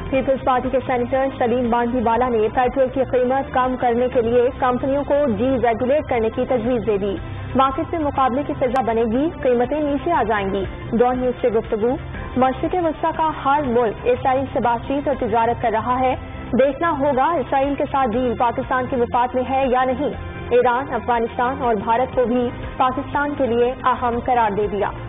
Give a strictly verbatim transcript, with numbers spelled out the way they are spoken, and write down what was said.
Peoples Party के senator Salim Bandiwala ने petrol की कीमत कम करने के लिए कंपनियों को डी रेगुलेट करने की तजवीज दे दी। मार्केट में मुकाबले की फिजा बनेगी, कीमतें नीचे आ जाएंगी। डॉन न्यूज से गुफ्तगू। मशरिक़ वस्ता का हर मुल्क इसराइल से बातचीत और तिजारत कर रहा है। देखना होगा इसराइल के साथ डील पाकिस्तान के मुफाद में है या नहीं। ईरान, अफगानिस्तान और भारत को भी पाकिस्तान के लिए अहम करार दे दिया।